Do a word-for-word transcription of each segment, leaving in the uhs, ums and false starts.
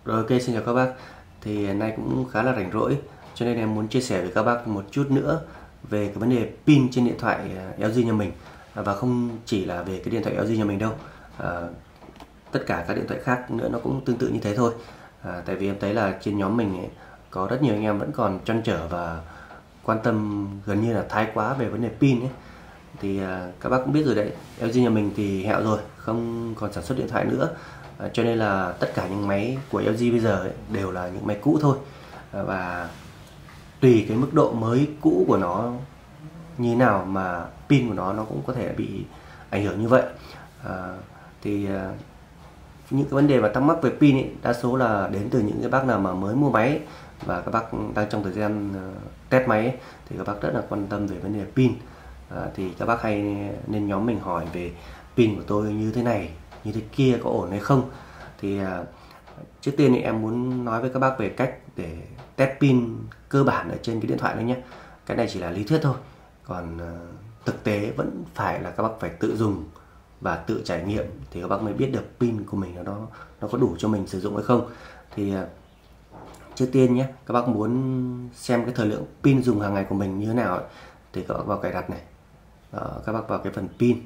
Rồi, ok, xin chào các bác. Thì nay cũng khá là rảnh rỗi, cho nên em muốn chia sẻ với các bác một chút nữa về cái vấn đề pin trên điện thoại L G nhà mình. Và không chỉ là về cái điện thoại L G nhà mình đâu, à, tất cả các điện thoại khác nữa nó cũng tương tự như thế thôi. À, tại vì em thấy là trên nhóm mình ấy, có rất nhiều anh em vẫn còn trăn trở và quan tâm gần như là thái quá về vấn đề pin ấy. Thì à, các bác cũng biết rồi đấy, L G nhà mình thì hẹo rồi, không còn sản xuất điện thoại nữa. À, cho nên là tất cả những máy của L G bây giờ ấy, đều là những máy cũ thôi. À, và tùy cái mức độ mới cũ của nó như nào mà pin của nó nó cũng có thể bị ảnh hưởng như vậy. À, thì à, những cái vấn đề mà thắc mắc về pin ấy, đa số là đến từ những cái bác nào mà mới mua máy ấy, và các bác đang trong thời gian uh, test máy ấy, thì các bác rất là quan tâm về vấn đề pin. À, thì các bác hay nên nhóm mình hỏi về pin của tôi như thế này như thế kia có ổn hay không. Thì uh, trước tiên thì em muốn nói với các bác về cách để test pin cơ bản ở trên cái điện thoại đấy nhé. Cái này chỉ là lý thuyết thôi, còn uh, thực tế vẫn phải là các bác phải tự dùng và tự trải nghiệm thì các bác mới biết được pin của mình nó nó có đủ cho mình sử dụng hay không. Thì trước tiên nhé, các bác muốn xem cái thời lượng pin dùng hàng ngày của mình như thế nào ấy, thì các bác vào cài đặt này. Đó, các bác vào cái phần pin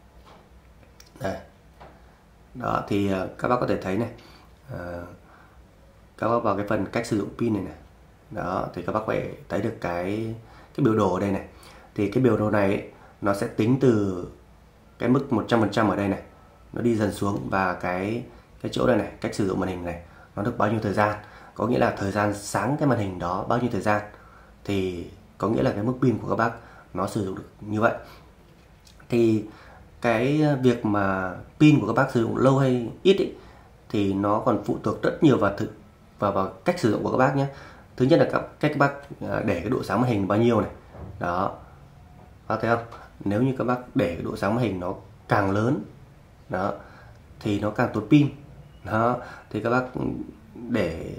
đây. Đó thì các bác có thể thấy này, à, các bác vào cái phần cách sử dụng pin này này. Đó thì các bác phải thấy được cái cái biểu đồ ở đây này. Thì cái biểu đồ này ấy, nó sẽ tính từ cái mức một trăm phần trăm ở đây này, nó đi dần xuống, và cái cái chỗ đây này, cách sử dụng màn hình này, nó được bao nhiêu thời gian, có nghĩa là thời gian sáng cái màn hình đó bao nhiêu thời gian, thì có nghĩa là cái mức pin của các bác nó sử dụng được như vậy. Thì cái việc mà pin của các bác sử dụng lâu hay ít ý, thì nó còn phụ thuộc rất nhiều vào thực vào vào cách sử dụng của các bác nhé. Thứ nhất là các cách các bác để cái độ sáng màn hình bao nhiêu này. Đó, bác thấy không? Nếu như các bác để cái độ sáng màn hình nó càng lớn đó thì nó càng tốn pin. Đó thì các bác để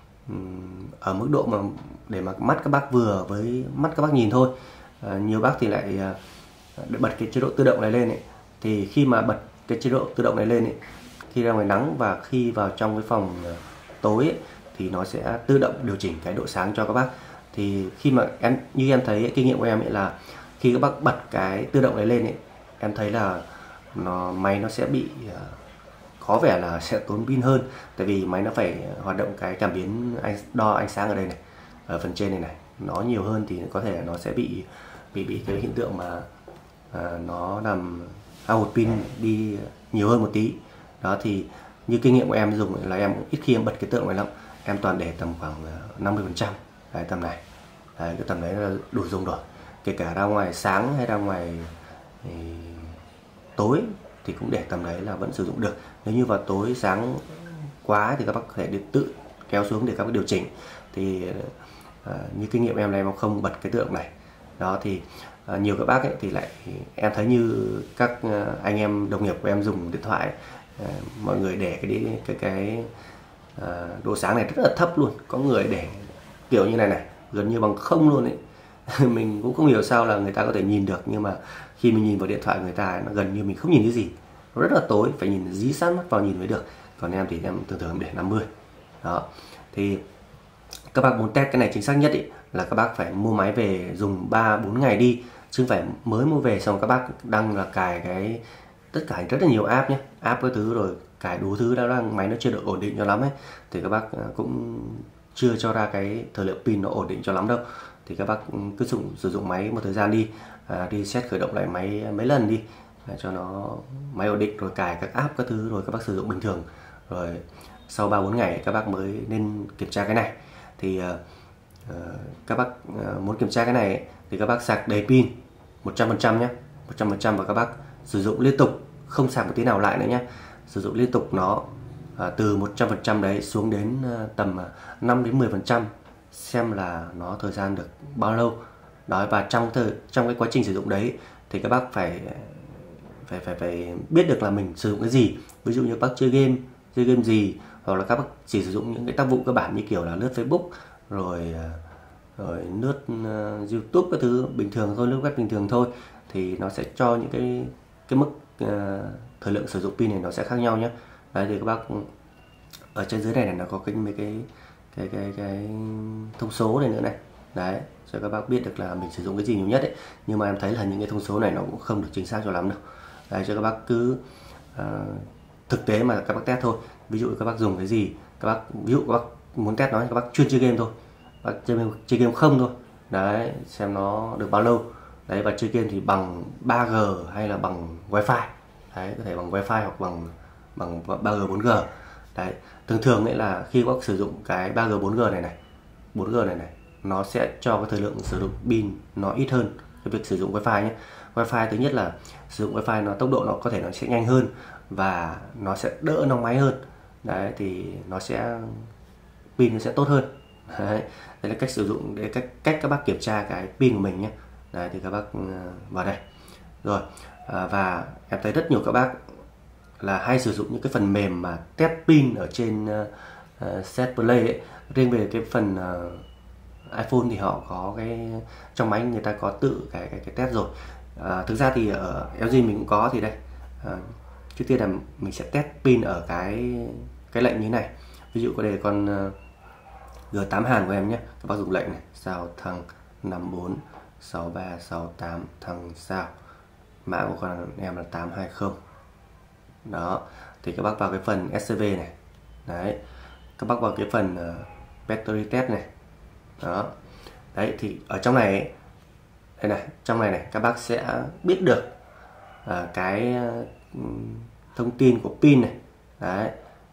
um, ở mức độ mà để mà mắt các bác vừa với mắt các bác nhìn thôi. À, nhiều bác thì lại uh, bật cái chế độ tự động này lên ấy. Thì khi mà bật cái chế độ tự động này lên ấy, khi ra ngoài nắng và khi vào trong cái phòng uh, tối ấy, thì nó sẽ tự động điều chỉnh cái độ sáng cho các bác. Thì khi mà em như em thấy kinh nghiệm của em ấy là khi các bác bật cái tự động này lên ấy, em thấy là nó máy nó sẽ bị uh, có vẻ là sẽ tốn pin hơn, tại vì máy nó phải hoạt động cái cảm biến ánh, đo ánh sáng ở đây này, ở phần trên này này, nó nhiều hơn thì có thể nó sẽ bị bị bị cái hiện tượng mà uh, nó làm hao hụt pin đi nhiều hơn một tí. Đó thì như kinh nghiệm của em dùng là em ít khi em bật cái tượng này lắm, em toàn để tầm khoảng năm mươi phần trăm, đấy, tầm này, đấy, cái tầm đấy là đủ dùng rồi. Kể cả ra ngoài sáng hay ra ngoài thì tối thì cũng để tầm đấy là vẫn sử dụng được. Nếu như vào tối sáng quá thì các bác có thể được tự kéo xuống để các bác điều chỉnh. Thì uh, như kinh nghiệm em là em không bật cái tượng này. Đó thì uh, nhiều các bác ấy thì lại em thấy như các uh, anh em đồng nghiệp của em dùng điện thoại, uh, mọi người để cái cái cái uh, độ sáng này rất là thấp luôn, có người để kiểu như này này gần như bằng không luôn ấy. Mình cũng không hiểu sao là người ta có thể nhìn được, nhưng mà khi mình nhìn vào điện thoại người ta nó gần như mình không nhìn thấy gì, nó rất là tối, phải nhìn dí sát mắt vào nhìn mới được. Còn em thì em thường thường để năm mươi. Đó thì các bác muốn test cái này chính xác nhất ý, là các bác phải mua máy về dùng ba bốn ngày đi, chứ không phải mới mua về xong các bác đăng là cài cái tất cả rất là nhiều app nhé, app cái thứ rồi cài đủ thứ đã đang máy nó chưa được ổn định cho lắm ấy, thì các bác cũng chưa cho ra cái thời lượng pin nó ổn định cho lắm đâu. Thì các bác cứ dùng sử dụng máy một thời gian đi, à, đi set khởi động lại máy mấy lần đi, à, cho nó máy ổn định, rồi cài các app các thứ rồi các bác sử dụng bình thường, rồi sau ba bốn ngày các bác mới nên kiểm tra cái này. Thì uh, uh, các bác uh, muốn kiểm tra cái này ấy, thì các bác sạc đầy pin một trăm phần trăm nhé, một trăm phần trăm, và các bác sử dụng liên tục, không sạc một tí nào lại nữa nhé, sử dụng liên tục nó uh, từ một trăm phần trăm đấy xuống đến uh, tầm uh, năm đến mười phần trăm, xem là nó thời gian được bao lâu. Đó, và trong thời trong cái quá trình sử dụng đấy thì các bác phải phải phải phải biết được là mình sử dụng cái gì. Ví dụ như bác chơi game, chơi game gì, hoặc là các bác chỉ sử dụng những cái tác vụ cơ bản như kiểu là lướt Facebook, rồi rồi lướt uh, YouTube các thứ bình thường thôi, lướt web bình thường thôi, thì nó sẽ cho những cái cái mức uh, thời lượng sử dụng pin này nó sẽ khác nhau nhé. Đấy thì các bác ở trên dưới này này nó có cái mấy cái cái cái cái thông số này nữa này, đấy cho các bác biết được là mình sử dụng cái gì nhiều nhất ấy. Nhưng mà em thấy là những cái thông số này nó cũng không được chính xác cho lắm đâu, đấy cho các bác cứ uh, thực tế mà các bác test thôi. Ví dụ các bác dùng cái gì, các bác ví dụ các bác muốn test nó, các bác chuyên chơi game thôi, bác chơi, chơi game không thôi, đấy xem nó được bao lâu, đấy và chơi game thì bằng ba G hay là bằng wifi, đấy có thể bằng wifi hoặc bằng bằng ba G bốn G. Đấy thường thường ấy là khi các bác sử dụng cái ba G bốn G này này bốn G này này nó sẽ cho cái thời lượng sử dụng pin nó ít hơn cái việc sử dụng wifi nhé. Wifi thứ nhất là sử dụng wifi nó tốc độ nó có thể nó sẽ nhanh hơn và nó sẽ đỡ nóng máy hơn, đấy thì nó sẽ pin nó sẽ tốt hơn. Đấy, đây là cách sử dụng, để cách cách các bác kiểm tra cái pin của mình nhé. Đấy thì các bác vào đây rồi, à, và em thấy rất nhiều các bác là hay sử dụng những cái phần mềm mà test pin ở trên uh, Set Play ấy. Riêng về cái phần uh, iPhone thì họ có cái trong máy người ta có tự cái cái, cái test rồi. À, thực ra thì ở lờ giê mình cũng có, thì đây à, trước tiên là mình sẽ test pin ở cái cái lệnh như thế này. Ví dụ có đây con uh, G tám Hàn của em nhé, các bác dùng lệnh này sao thăng năm bốn sáu ba sáu tám thăng sao, mã của con em là tám hai không. Đó thì các bác vào cái phần ét xê vê này, đấy các bác vào cái phần uh, battery test này. Đó đấy thì ở trong này ấy, đây này, trong này này các bác sẽ biết được uh, cái uh, thông tin của pin này. Đấy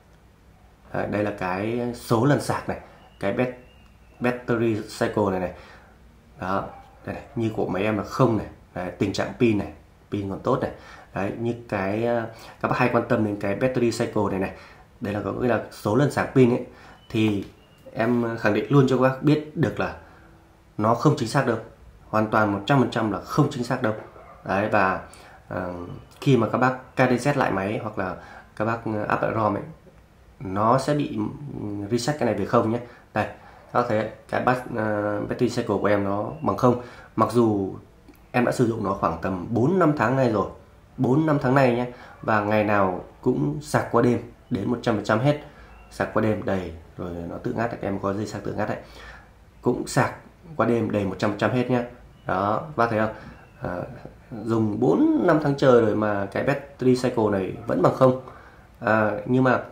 à, đây là cái số lần sạc này, cái bat battery cycle này này. Đó đây này, như của mấy em là không này, đấy, tình trạng pin này, pin còn tốt này. Đấy, như cái các bác hay quan tâm đến cái battery cycle này này, đây là có nghĩa là số lần sạc pin ấy, thì em khẳng định luôn cho các bác biết được là nó không chính xác đâu, hoàn toàn một trăm phần trăm là không chính xác đâu. Đấy và uh, khi mà các bác ca đê zét lại máy hoặc là các bác up lại ROM ấy, nó sẽ bị reset cái này về không nhé. Đây các bác thấy cái bat, uh, battery cycle của em nó bằng không, mặc dù em đã sử dụng nó khoảng tầm bốn năm tháng nay rồi, bốn năm tháng nay nhé, và ngày nào cũng sạc qua đêm đến một trăm phần trăm hết, sạc qua đêm đầy rồi nó tự ngắt, em có dây sạc tự ngắt đấy, cũng sạc qua đêm đầy một trăm phần trăm hết nhé. Đó bác thấy không, à, dùng bốn năm tháng trời rồi mà cái battery cycle này vẫn bằng không. À, nhưng mà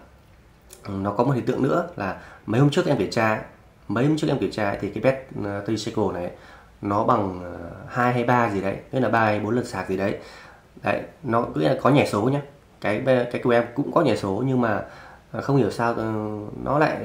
nó có một hiện tượng nữa là mấy hôm trước em kiểm tra mấy hôm trước em kiểm tra thì cái battery cycle này nó bằng hai hay ba gì đấy, nghĩa là ba hay bốn lần sạc gì đấy. Đấy, nó cứ là có nhảy số nhé. Cái cái của em cũng có nhảy số, nhưng mà không hiểu sao nó lại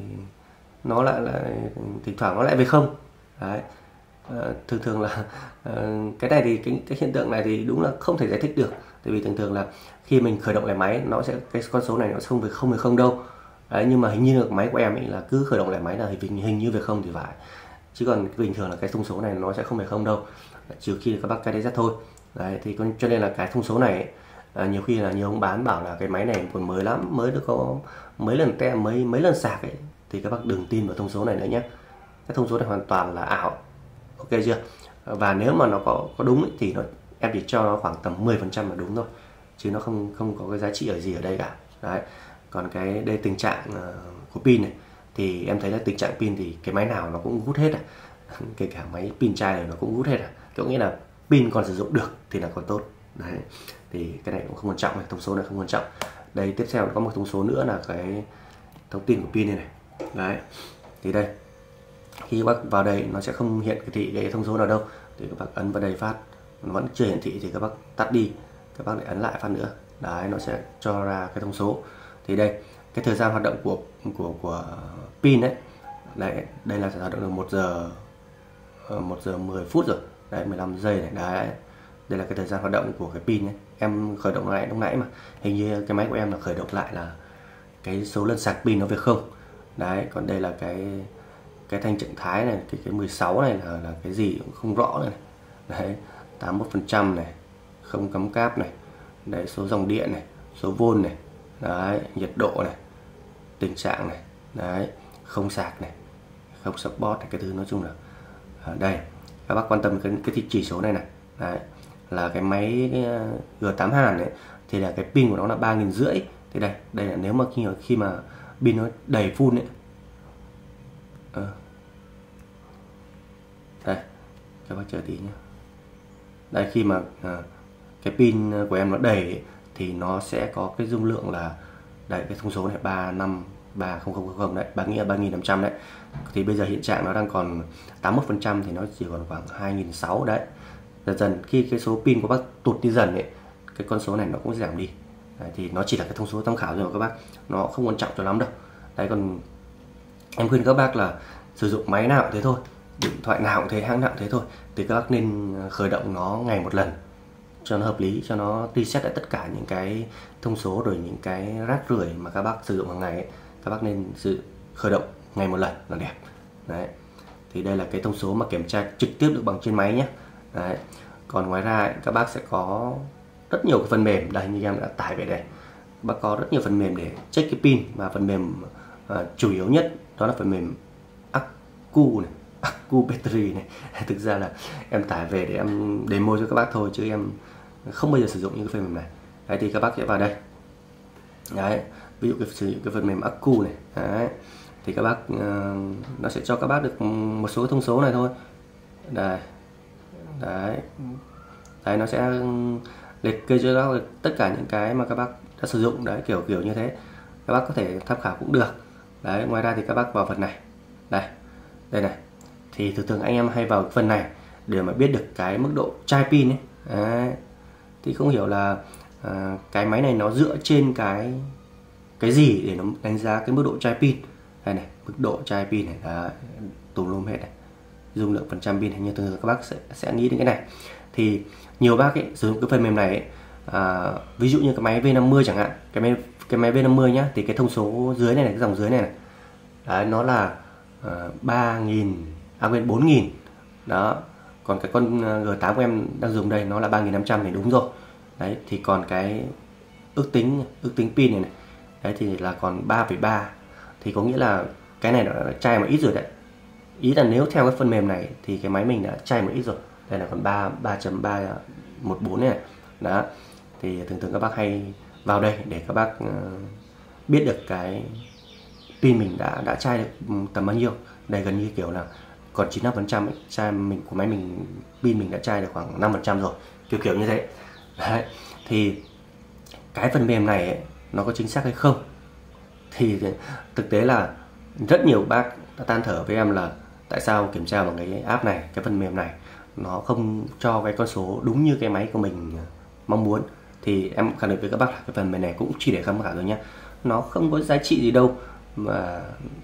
nó lại là thỉnh thoảng nó lại về không. Đấy. À, thường thường là à, cái này thì cái, cái hiện tượng này thì đúng là không thể giải thích được, tại vì thường thường là khi mình khởi động lại máy nó sẽ cái con số này nó không về không về không đâu. Đấy, nhưng mà hình như là máy của em ấy là cứ khởi động lại máy là hình hình như về không thì phải, chứ còn bình thường là cái thông số này nó sẽ không về không đâu, trừ khi là các bác ca đê zét thôi. Đấy thì cho nên là cái thông số này ấy, à, nhiều khi là nhiều ông bán bảo là cái máy này còn mới lắm, mới được có mấy lần te mấy mấy lần sạc ấy, thì các bác đừng tin vào thông số này nữa nhé. Cái thông số này hoàn toàn là ảo, ok chưa? Và nếu mà nó có có đúng ấy, thì nó em chỉ cho nó khoảng tầm mười phần trăm là đúng thôi, chứ nó không không có cái giá trị ở gì ở đây cả. Đấy. Còn cái đây tình trạng uh, của pin này thì em thấy là tình trạng pin thì cái máy nào nó cũng hút hết à. Kể cả máy pin chai này nó cũng hút hết à, có nghĩa là pin còn sử dụng được thì là còn tốt. Đấy thì cái này cũng không quan trọng này, thông số này không quan trọng. Đây tiếp theo có một thông số nữa là cái thông tin của pin này này. Đấy thì đây khi các bác vào đây nó sẽ không hiện cái thị cái thông số nào đâu, thì các bác ấn vào đây phát nó vẫn chưa hiển thị thì các bác tắt đi, các bác lại ấn lại phát nữa. Đấy nó sẽ cho ra cái thông số. Thì đây cái thời gian hoạt động của của của pin đấy, đây đây là hoạt động được một giờ một giờ mười phút rồi, đấy mười lăm giây này. Đấy đây là cái thời gian hoạt động của cái pin ấy. Em khởi động lại lúc nãy mà hình như cái máy của em là khởi động lại là cái số lần sạc pin nó về không. Đấy còn đây là cái cái thanh trạng thái này, cái cái mười sáu này là, là cái gì cũng không rõ này. Đấy tám mươi mốt phần trăm này, không cắm cáp này, đấy số dòng điện này, số vôn này, đấy nhiệt độ này, tình trạng này, đấy không sạc này, không support này, cái thứ nói chung là ở đây các bác quan tâm cái cái chỉ số này này. Đấy là cái máy cái G tám Hàn đấy thì là cái pin của nó là ba nghìn rưỡi. Thì đây đây là nếu mà khi khi mà pin nó đầy full ấy. À. Đây, các bác chờ tí nhé. Đây, khi mà à, cái pin của em nó đầy ấy, thì nó sẽ có cái dung lượng là đây, cái thông số này ba năm ba không không không đấy, ba nghĩa ba nghìn năm trăm đấy. Thì bây giờ hiện trạng nó đang còn tám mươi mốt phần trăm, thì nó chỉ còn khoảng hai nghìn sáu trăm đấy. Dần dần khi cái số pin của bác tụt đi dần ấy, cái con số này nó cũng giảm đi. Đấy, thì nó chỉ là cái thông số tham khảo rồi các bác, nó không quan trọng cho lắm đâu. Đấy, còn em khuyên các bác là sử dụng máy nào cũng thế thôi, điện thoại nào cũng thế, hãng nào cũng thế thôi, thì các bác nên khởi động nó ngày một lần cho nó hợp lý, cho nó reset lại tất cả những cái thông số rồi những cái rác rưởi mà các bác sử dụng hàng ngày ấy. Các bác nên sự khởi động ngày một lần là đẹp. Đấy, thì đây là cái thông số mà kiểm tra trực tiếp được bằng trên máy nhé. Đấy, còn ngoài ra ấy, các bác sẽ có rất nhiều cái phần mềm, đây như em đã tải về đây, các bác có rất nhiều phần mềm để check cái pin, và phần mềm uh, chủ yếu nhất đó là phần mềm Accu này, Accu Battery này. Thực ra là em tải về để em demo cho các bác thôi, chứ em không bao giờ sử dụng những cái phần mềm này. Đấy, thì các bác sẽ vào đây. Đấy, ví dụ cái sử dụng cái phần mềm Accu này. Đấy, thì các bác uh, nó sẽ cho các bác được một số thông số này thôi. Đây. Đấy. Đấy, nó sẽ liệt kê cho các bác tất cả những cái mà các bác đã sử dụng. Đấy, kiểu kiểu như thế. Các bác có thể tham khảo cũng được. Đấy, ngoài ra thì các bác vào phần này. Đây. Đây này. Thì thường thường anh em hay vào phần này để mà biết được cái mức độ chai pin ấy. Đấy. Thì không hiểu là à, cái máy này nó dựa trên cái cái gì để nó đánh giá cái mức độ chai pin. Đây này, mức độ chai pin này, đấy, tùm lum hết này, dung lượng phần trăm pin này, như thường thường các bác sẽ, sẽ nghĩ đến cái này. Thì nhiều bác ấy sử dụng cái phần mềm này ấy, à, ví dụ như cái máy V năm mươi chẳng hạn, cái máy cái máy V năm mươi nhá, thì cái thông số dưới này, này cái dòng dưới này này, đấy, nó là uh, ba nghìn, à quên, bốn nghìn đó. Còn cái con G tám của em đang dùng đây nó là ba nghìn năm trăm thì đúng rồi. Đấy, thì còn cái ước tính ước tính pin này này, đấy thì là còn ba phẩy ba, thì có nghĩa là cái này đã chai một ít rồi đấy. Ý là nếu theo cái phần mềm này thì cái máy mình đã chai một ít rồi. Đây là còn ba ba chấm ba một bốn này, này. Đó. Thì thường thường các bác hay vào đây để các bác uh, biết được cái pin mình đã đã chai được tầm bao nhiêu. Đây gần như kiểu là còn chín mươi lăm phần trăm chai mình của máy mình, pin mình đã chai được khoảng năm phần trăm rồi, kiểu kiểu như thế. Đấy. Thì cái phần mềm này ấy, nó có chính xác hay không, thì thực tế là rất nhiều bác đã than thở với em là tại sao kiểm tra bằng cái app này, cái phần mềm này nó không cho cái con số đúng như cái máy của mình mong muốn. Thì em khẳng định với các bác là cái phần mềm này cũng chỉ để tham khảo thôi nhé, nó không có giá trị gì đâu, mà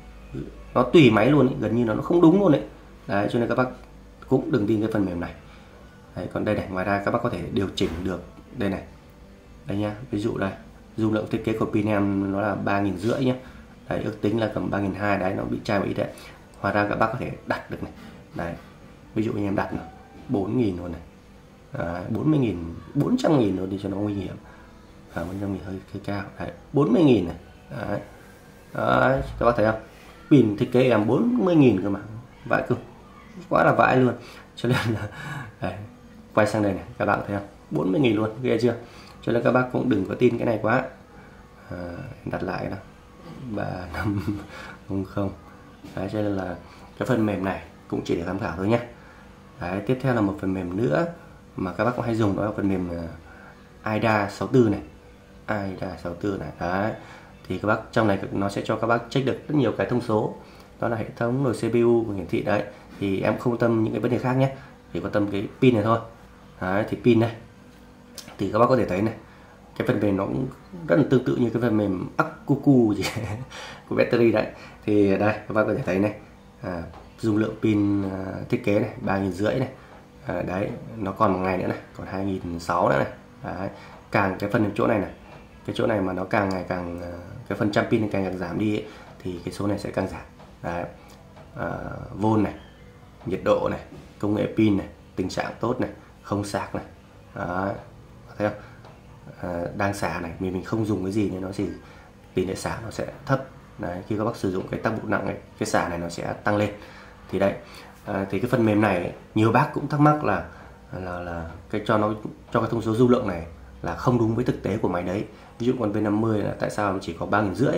nó tùy máy luôn ấy, gần như nó không đúng luôn đấy. Đấy, cho nên các bác cũng đừng tin cái phần mềm này. Đấy, còn đây này, ngoài ra các bác có thể điều chỉnh được đây này, đây nhá, ví dụ đây dung lượng thiết kế của pin em nó là ba nghìn rưỡi nhé. Đấy, ước tính là tầm ba nghìn hai trăm, đấy nó bị chai một ít đấy. Ngoài ra các bác có thể đặt được này. Đấy, ví dụ như em đặt này bốn nghìn luôn này. Đấy, bốn mươi nghìn, bốn trăm nghìn luôn đi cho nó nguy hiểm. À, bốn trăm nghìn hơi, hơi cao. Đấy, bốn mươi nghìn này. Đấy. Đấy, các bác thấy không? Pin thiết kế em bốn mươi nghìn cơ mà. Vãi cực. Quá là vãi luôn. Cho nên là đấy, quay sang đây này, các bạn thấy không? bốn mươi nghìn luôn, ghê chưa? Cho nên các bác cũng đừng có tin cái này quá. À, đặt lại nào. ba năm không không. Đấy, cho nên là cái phần mềm này cũng chỉ để tham khảo thôi nhé. Đấy, tiếp theo là một phần mềm nữa mà các bác cũng hay dùng, đó là phần mềm i đê a sáu mươi tư này. i đê a sáu mươi tư này. Đấy. Thì các bác trong này nó sẽ cho các bác check được rất nhiều cái thông số. Đó là hệ thống rồi xê pê u của hiển thị đấy. Thì em không quan tâm những cái vấn đề khác nhé, chỉ quan tâm cái pin này thôi. Đấy, thì pin này thì các bác có thể thấy này, cái phần mềm nó cũng rất là tương tự như cái phần mềm Accu gì của battery đấy. Thì đây các bác có thể thấy này, à, dung lượng pin à, thiết kế này ba nghìn rưỡi này. À, đấy nó còn một ngày nữa này, còn hai nghìn sáu trăm nữa này. Đấy, càng cái phần chỗ này này, cái chỗ này mà nó càng ngày càng cái phần trăm pin càng càng giảm đi ấy, thì cái số này sẽ càng giảm. Đấy, à, volt này, nhiệt độ này, công nghệ pin này, tình trạng tốt này, không sạc này. Đấy, thấy không? À, đang xả này, mình mình không dùng cái gì nên nó chỉ tỷ lệ xả nó sẽ thấp. Đấy, khi các bác sử dụng cái tác vụ nặng ấy, cái xả này nó sẽ tăng lên. Thì đấy, à, thì cái phần mềm này ấy, nhiều bác cũng thắc mắc là là là cái cho nó cho cái thông số dung lượng này là không đúng với thực tế của máy đấy. Ví dụ con V năm mươi là tại sao chỉ có ba nghìn rưỡi,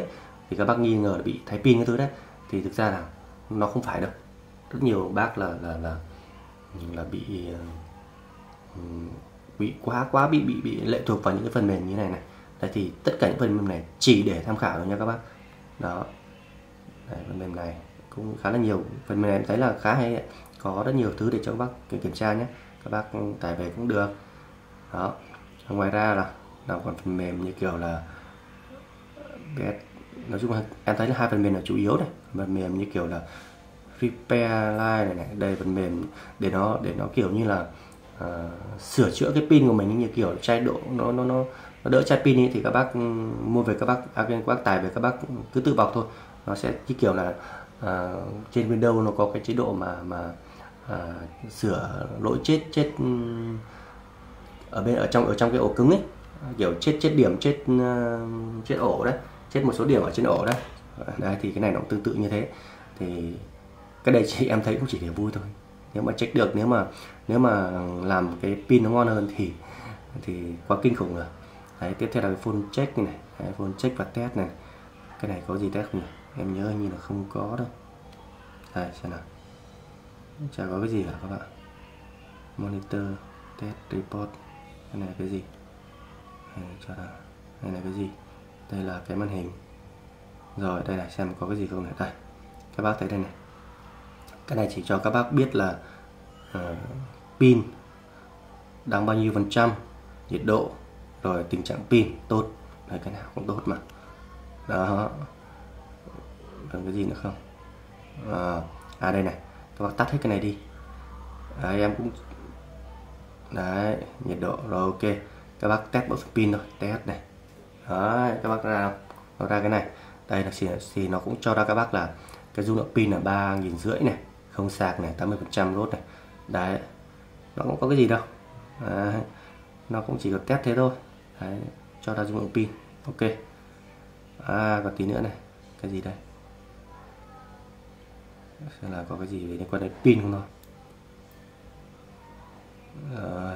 thì các bác nghi ngờ là bị thái pin cái thứ đấy, thì thực ra là nó không phải đâu. Rất nhiều bác là là là là bị bị quá quá bị bị bị lệ thuộc vào những cái phần mềm như này này. Đấy, thì tất cả những phần mềm này chỉ để tham khảo thôi nha các bác. Đó. Đấy, phần mềm này cũng khá là nhiều, phần mềm này em thấy là khá hay ấy. Có rất nhiều thứ để cho các bác kiểm tra nhé, các bác tải về cũng được. Đó. Ngoài ra là là còn phần mềm như kiểu là nói chung là em thấy là hai phần mềm là chủ yếu này, phần mềm như kiểu là Repairline này này, đây phần mềm để nó để nó kiểu như là uh, sửa chữa cái pin của mình, như kiểu chai độ nó nó nó nó đỡ chai pin ấy, thì các bác mua về các bác à, các bác tải về các bác cứ tự bọc thôi, nó sẽ như kiểu là uh, trên Windows nó có cái chế độ mà mà uh, sửa lỗi chết chết ở bên ở trong ở trong cái ổ cứng ấy, kiểu chết chết điểm chết uh, chết ổ đấy, chết một số điểm ở trên ổ đấy. Đấy thì cái này nó cũng tương tự như thế. Thì cái đây chị em thấy cũng chỉ để vui thôi, nếu mà check được, nếu mà nếu mà làm cái pin nó ngon hơn thì thì quá kinh khủng rồi. Đấy, tiếp theo là cái phone check này, đấy, phone check và test này. Cái này có gì test không nhỉ? Em nhớ như là không có đâu. Đây xem nào, chả có cái gì cả các bạn. Monitor test report, cái này là cái gì? Đây, cho là đây là cái gì? Đây là cái màn hình. Rồi đây là xem có cái gì không này. Đây các bác thấy đây này, cái này chỉ cho các bác biết là uh, pin đang bao nhiêu phần trăm, nhiệt độ, rồi tình trạng pin tốt. Đấy, cái nào cũng tốt mà. Đó. Còn cái gì nữa không? À, à đây này, các bác tắt hết cái này đi. Đấy, em cũng đấy, nhiệt độ rồi, ok. Các bác test bộ pin thôi, test này. Đấy, các bác ra nó ra cái này. Đây là thì nó cũng cho ra các bác là cái dung lượng pin là ba nghìn rưỡi này, không sạc này, tám mươi phần trăm lốt này. Đấy, nó cũng có cái gì đâu. Đấy, nó cũng chỉ có test thế thôi. Đấy, cho ra dung lượng pin, ok. À, còn tí nữa này, cái gì đây? Xem là có cái gì liên quan đến pin không thôi. Rồi.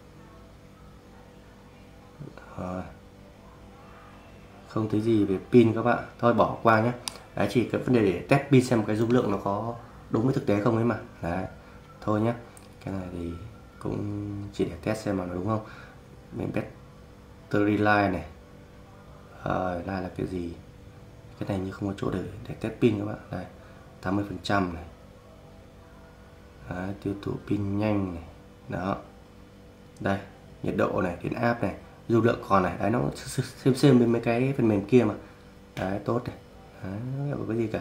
Rồi. Không thấy gì về pin các bạn, thôi bỏ qua nhé. Đấy, chỉ cái vấn đề để test pin xem cái dung lượng nó có đúng với thực tế không ấy mà. Đấy, thôi nhé. Cái này thì cũng chỉ để test xem mà nó đúng không. Mình battery life này. Rồi, đây là cái gì? Cái này như không có chỗ để, để test pin các bạn. Đây, tám mươi phần trăm này. Đấy, tiêu thụ pin nhanh này. Đó. Đây, nhiệt độ này, điện áp này, dung lượng còn này. Đấy, nó xem xem với mấy cái phần mềm kia mà. Đấy, tốt này. Đấy, không có cái gì cả.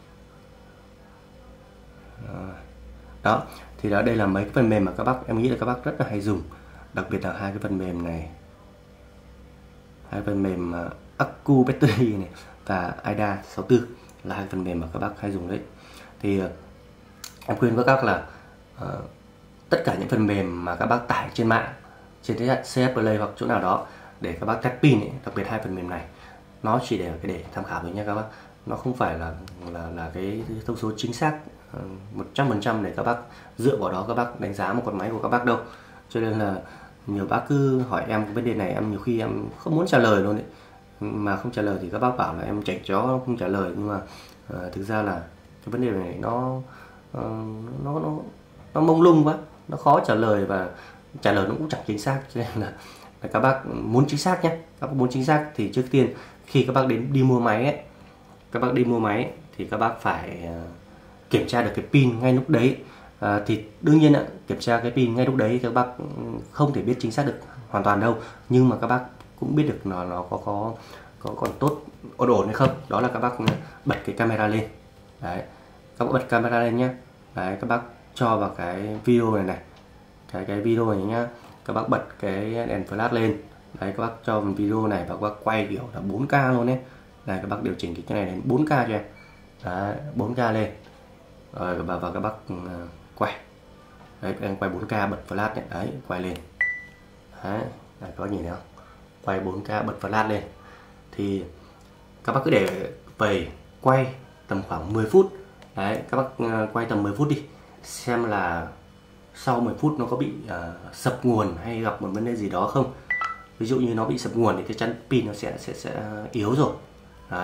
Rồi. Đó, thì đó, đây là mấy cái phần mềm mà các bác, em nghĩ là các bác rất là hay dùng. Đặc biệt là hai cái phần mềm này. Hai phần mềm uh, Accu Battery này và i đê a sáu tư là hai phần mềm mà các bác hay dùng đấy. Thì uh, em khuyên các bác là uh, tất cả những phần mềm mà các bác tải trên mạng, trên xê ép Play hoặc chỗ nào đó để các bác test pin ấy, đặc biệt hai phần mềm này, nó chỉ để cái để tham khảo thôi nha các bác. Nó không phải là là là cái thông số chính xác một trăm phần trăm để các bác dựa vào đó các bác đánh giá một con máy của các bác đâu. Cho nên là nhiều bác cứ hỏi em cái vấn đề này, em nhiều khi em không muốn trả lời luôn đấy. Mà không trả lời thì các bác bảo là em chảnh chó không trả lời, nhưng mà uh, thực ra là cái vấn đề này nó uh, nó nó nó mông lung quá, nó khó trả lời và trả lời nó cũng chẳng chính xác. Cho nên là, là các bác muốn chính xác nhé. Các bác muốn chính xác thì trước tiên khi các bác đến đi mua máy ấy, các bác đi mua máy ấy, thì các bác phải uh, kiểm tra được cái pin ngay lúc đấy. À, thì đương nhiên ạ, kiểm tra cái pin ngay lúc đấy các bác không thể biết chính xác được hoàn toàn đâu, nhưng mà các bác cũng biết được nó nó có có có còn tốt ổn ổn hay không. Đó là các bác bật cái camera lên. Đấy, các bác bật camera lên nhé. Đấy, các bác cho vào cái video này này, cái cái video này nhá. Các bác bật cái đèn flash lên. Đấy, các bác cho vào video này và các bác quay kiểu là bốn K luôn đấy. Đây, các bác điều chỉnh cái này đến bốn K cho em. Đấy, bốn K lên. Rồi và, và các bác uh, quay. Đấy, em quay bốn K bật flash này. Đấy, quay lên. Đấy, đấy, có nhìn thấy không? Quay bốn K bật flash lên. Thì các bác cứ để về quay tầm khoảng mười phút. Đấy, các bác uh, quay tầm mười phút đi. Xem là sau mười phút nó có bị uh, sập nguồn hay gặp một vấn đề gì đó không. Ví dụ như nó bị sập nguồn thì cái chắn pin nó sẽ sẽ sẽ yếu rồi. Đấy,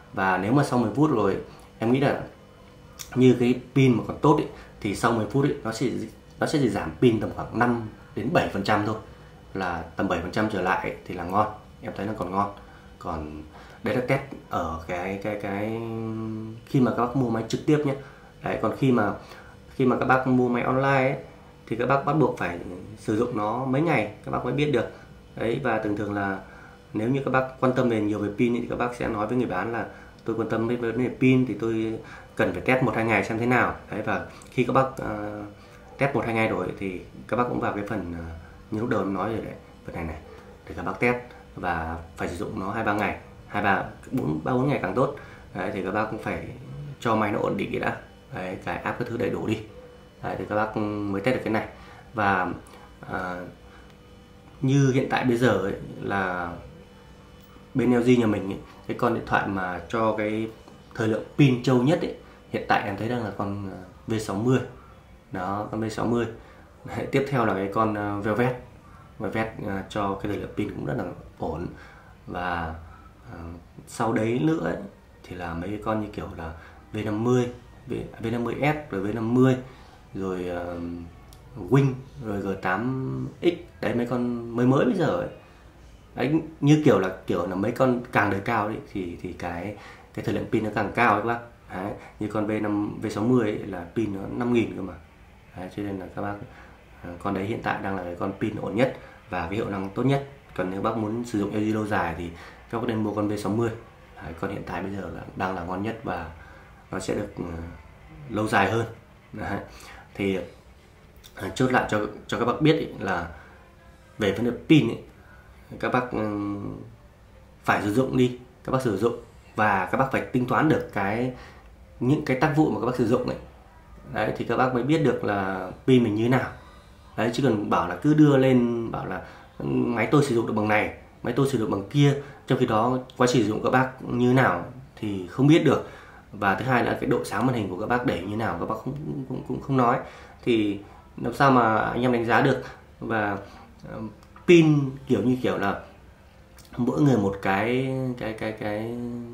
Và nếu mà sau mười phút rồi, em nghĩ là như cái pin mà còn tốt ấy, thì sau mười phút ấy, nó sẽ nó sẽ chỉ giảm pin tầm khoảng năm đến bảy phần trăm thôi, là tầm bảy phần trăm trở lại ấy, thì là ngon, em thấy nó còn ngon. Còn đấy là test ở cái cái cái khi mà các bác mua máy trực tiếp nhé. Đấy, còn khi mà khi mà các bác mua máy online ấy, thì các bác bắt buộc phải sử dụng nó mấy ngày các bác mới biết được. Đấy, và thường thường là nếu như các bác quan tâm về nhiều về pin thì các bác sẽ nói với người bán là tôi quan tâm với vấn đề pin thì tôi cần phải test một hai ngày xem thế nào. Đấy, và khi các bác uh, test một hai ngày rồi thì các bác cũng vào cái phần uh, như lúc đầu em nói rồi đấy, phần này này để các bác test và phải sử dụng nó hai ba ngày, hai ba bốn ba bốn ngày càng tốt. Đấy, thì các bác cũng phải cho máy nó ổn định cái đã. Đấy, cài app các thứ đầy đủ đi. Đấy, thì các bác mới test được cái này. Và à, như hiện tại bây giờ ấy, là bên lờ giê nhà mình ấy, cái con điện thoại mà cho cái thời lượng pin trâu nhất ấy, hiện tại em thấy đang là con V sáu mươi. Đó, con V sáu mươi. Đấy, tiếp theo là cái con Velvet. Velvet uh, cho cái thời lượng pin cũng rất là ổn. Và uh, sau đấy nữa ấy, thì là mấy cái con như kiểu là V năm mươi, V năm mươi S rồi V năm mươi, rồi uh, Wing, rồi G tám X. Đấy, mấy con mới mới bây giờ ấy. Đấy, như kiểu là kiểu là mấy con càng đời cao ấy, thì thì cái cái thời lượng pin nó càng cao ấy các bác. Đấy, như con V năm V sáu mươi ấy, là pin nó năm nghìn cơ mà. Đấy, cho nên là các bác con đấy hiện tại đang là cái con pin ổn nhất và cái hiệu năng tốt nhất. Còn nếu bác muốn sử dụng lờ giê lâu dài thì các bác nên mua con V sáu mươi. Đấy, con hiện tại bây giờ là đang là ngon nhất và nó sẽ được uh, lâu dài hơn. Đấy. Thì uh, chốt lại cho cho các bác biết ý, là về vấn đề pin ý, các bác um, phải sử dụng đi, các bác sử dụng và các bác phải tính toán được cái những cái tác vụ mà các bác sử dụng ấy. Đấy, thì các bác mới biết được là pin mình như thế nào. Đấy, chứ cần bảo là cứ đưa lên bảo là máy tôi sử dụng được bằng này, máy tôi sử dụng bằng kia, trong khi đó quá trình sử dụng các bác như thế nào thì không biết được. Và thứ hai là cái độ sáng màn hình của các bác để như thế nào các bác cũng cũng, cũng không nói, thì làm sao mà anh em đánh giá được. Và uh, pin kiểu như kiểu là mỗi người một cái cái cái cái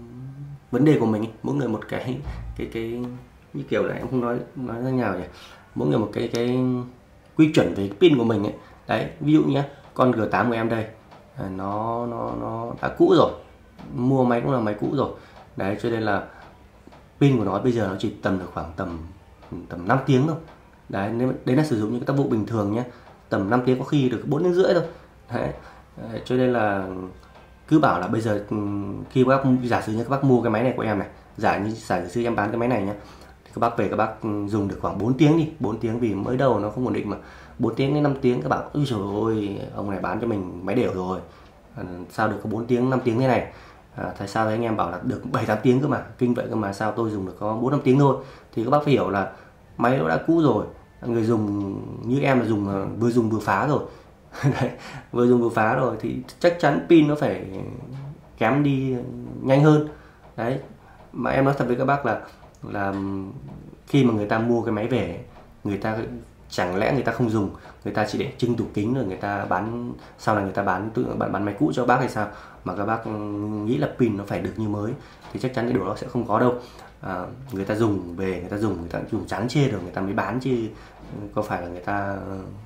vấn đề của mình, mỗi người một cái cái cái như kiểu là em không nói nói ra nhào nhỉ, mỗi người một cái cái quy chuẩn về pin của mình ấy. Đấy, ví dụ nhé, con G tám của em đây nó nó nó đã cũ rồi, mua máy cũng là máy cũ rồi. Đấy, cho nên là pin của nó bây giờ nó chỉ tầm được khoảng tầm tầm năm tiếng thôi. Đấy, nếu đấy là sử dụng những cái tác vụ bình thường nhé, tầm năm tiếng, có khi được bốn tiếng rưỡi thôi. Đấy, đấy, cho nên là cứ bảo là bây giờ khi các bác giả sử như các bác mua cái máy này của em này, giả như giả sử em bán cái máy này nhé, các bác về các bác dùng được khoảng bốn tiếng đi, bốn tiếng vì mới đầu nó không ổn định mà, bốn tiếng đến năm tiếng các bạn ôi trời ơi, ông này bán cho mình máy đều rồi, sao được có bốn tiếng năm tiếng thế này, à, tại sao anh em bảo là được bảy tám tiếng cơ mà, kinh vậy cơ mà sao tôi dùng được có bốn năm tiếng thôi. Thì các bác phải hiểu là máy nó đã cũ rồi, người dùng như em là dùng vừa dùng vừa phá rồi. Đấy, vừa dùng vừa phá rồi thì chắc chắn pin nó phải kém đi nhanh hơn. Đấy, mà em nói thật với các bác là là khi mà người ta mua cái máy về, người ta chẳng lẽ người ta không dùng, người ta chỉ để trưng tủ kính rồi người ta bán, sau này người ta bán tự bán, bán máy cũ cho bác hay sao mà các bác nghĩ là pin nó phải được như mới, thì chắc chắn cái điều đó sẽ không có đâu. À, người ta dùng về, người ta dùng người ta dùng chán chê rồi người ta mới bán, chứ có phải là người ta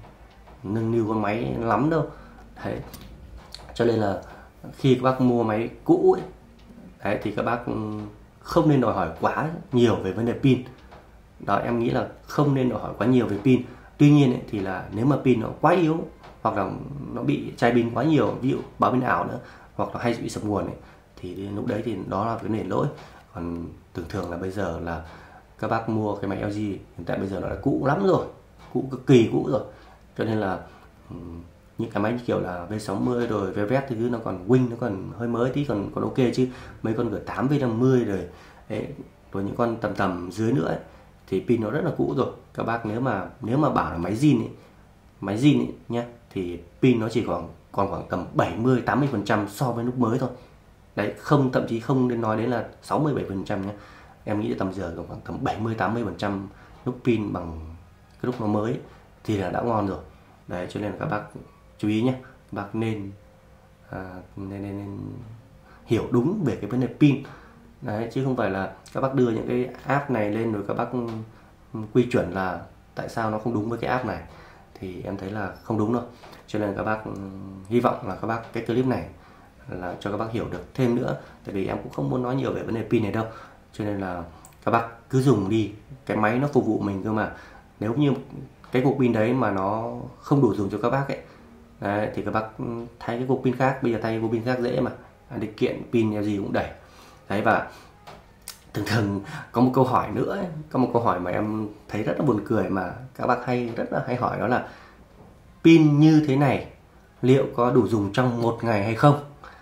nâng niu con máy lắm đâu. Đấy, cho nên là khi các bác mua máy cũ ấy, đấy, thì các bác không nên đòi hỏi quá nhiều về vấn đề pin. Đó, em nghĩ là không nên đòi hỏi quá nhiều về pin. Tuy nhiên ấy, thì là nếu mà pin nó quá yếu hoặc là nó bị chai pin quá nhiều, ví dụ báo pin ảo nữa, hoặc là hay bị sập nguồn ấy, thì lúc đấy thì đó là vấn đề lỗi. Còn thường thường là bây giờ là các bác mua cái máy lờ giê hiện tại bây giờ nó đã cũ lắm rồi, cũ cực kỳ cũ rồi, cho nên là um, những cái máy như kiểu là V sáu mươi rồi Velvet thì nó còn Wing, nó còn hơi mới tí, còn còn ok, chứ mấy con G tám V năm mươi rồi đấy, rồi những con tầm tầm dưới nữa ấy, thì pin nó rất là cũ rồi. Các bác nếu mà nếu mà bảo là máy zin ấy, máy zin ấy nhá, thì pin nó chỉ còn còn khoảng tầm bảy mươi tám mươi phần trăm so với lúc mới thôi. Đấy, không, thậm chí không nên nói đến là sáu mươi bảy phần trăm nhé. Em nghĩ tầm giờ khoảng tầm bảy mươi tám mươi phần trăm lúc pin bằng cái lúc nó mới ấy, thì là đã ngon rồi. Đấy, cho nên là các bác chú ý nhé, các bác nên, à, nên, nên, nên hiểu đúng về cái vấn đề pin Đấy, chứ không phải là các bác đưa những cái app này lên rồi các bác quy chuẩn là tại sao nó không đúng với cái app này, thì em thấy là không đúng đâu. Cho nên các bác hy vọng là các bác cái clip này là cho các bác hiểu được thêm nữa, tại vì em cũng không muốn nói nhiều về vấn đề pin này đâu. Cho nên là các bác cứ dùng đi, cái máy nó phục vụ mình cơ mà. Nếu như cái cục pin đấy mà nó không đủ dùng cho các bác ấy, đấy, thì các bác thay cái cục pin khác. Bây giờ thay cái cục pin khác dễ mà, định kiện pin gì cũng đẩy. Đấy, và thường thường có một câu hỏi nữa ấy, có một câu hỏi mà em thấy rất là buồn cười mà các bác hay rất là hay hỏi, đó là pin như thế này liệu có đủ dùng trong một ngày hay không.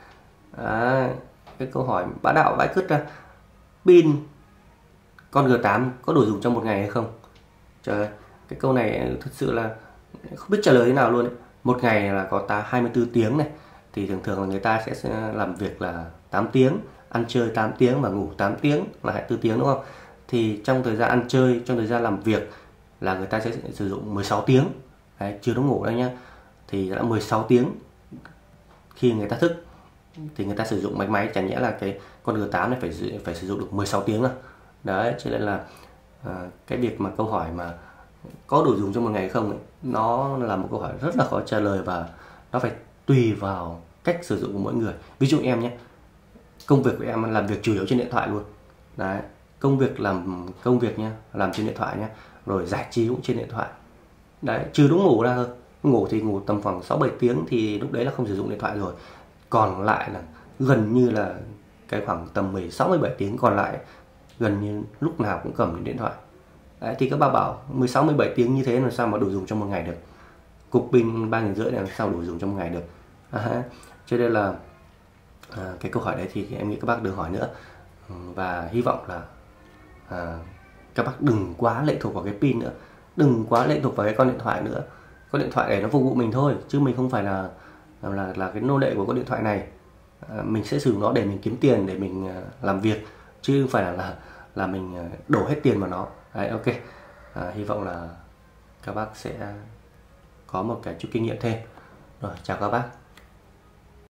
À, cái câu hỏi bá đạo vãi cứt ra, pin con G tám có đủ dùng trong một ngày hay không. Trời ơi, cái câu này thật sự là không biết trả lời thế nào luôn ấy. Một ngày là có ta hai mươi tư tiếng này, thì thường thường là người ta sẽ làm việc là tám tiếng, ăn chơi tám tiếng và ngủ tám tiếng là hai mươi tư tiếng, đúng không? Thì trong thời gian ăn chơi, trong thời gian làm việc là người ta sẽ sử dụng mười sáu tiếng. Đấy, chưa đúng ngủ đâu nhá. Thì đã mười sáu tiếng khi người ta thức thì người ta sử dụng máy máy, chẳng nhẽ là cái con G tám này phải phải sử dụng được mười sáu tiếng à? Đấy, cho nên là à, cái việc mà câu hỏi mà có đủ dùng trong một ngày không ấy, nó là một câu hỏi rất là khó trả lời, và nó phải tùy vào cách sử dụng của mỗi người. Ví dụ em nhé, công việc của em làm việc chủ yếu trên điện thoại luôn. Đấy, công việc làm công việc nhá, làm trên điện thoại nhá, rồi giải trí cũng trên điện thoại. Đấy, trừ đúng ngủ ra thôi. Ngủ thì ngủ tầm khoảng sáu bảy tiếng thì lúc đấy là không sử dụng điện thoại rồi. Còn lại là gần như là cái khoảng tầm mười sáu mười bảy tiếng còn lại gần như lúc nào cũng cầm điện thoại. Đấy, thì các bà bảo mười sáu mười bảy tiếng như thế làm sao mà đủ dùng trong một ngày được. Cục pin ba nghìn rưỡi làm sao đủ dùng trong một ngày được. À, cho nên là à, cái câu hỏi đấy thì em nghĩ các bác đừng hỏi nữa. Và hy vọng là à, các bác đừng quá lệ thuộc vào cái pin nữa, đừng quá lệ thuộc vào cái con điện thoại nữa. Con điện thoại này nó phục vụ mình thôi, chứ mình không phải là là là cái nô lệ của con điện thoại này. À, mình sẽ sử dụng nó để mình kiếm tiền, để mình làm việc, chứ không phải là là, là mình đổ hết tiền vào nó. Đấy, ok. À, hy vọng là các bác sẽ có một cái chút kinh nghiệm thêm. Rồi, chào các bác.